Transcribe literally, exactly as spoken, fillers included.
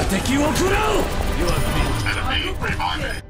敵を食らう。 You have been enemy reminded.